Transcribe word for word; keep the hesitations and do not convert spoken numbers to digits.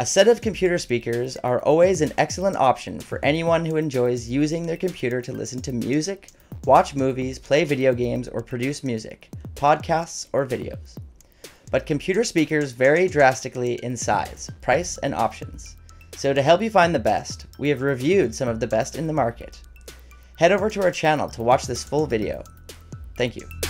A set of computer speakers are always an excellent option for anyone who enjoys using their computer to listen to music, watch movies, play video games, or produce music, podcasts, or videos. But computer speakers vary drastically in size, price, and options. So to help you find the best, we have reviewed some of the best in the market. Head over to our channel to watch this full video. Thank you.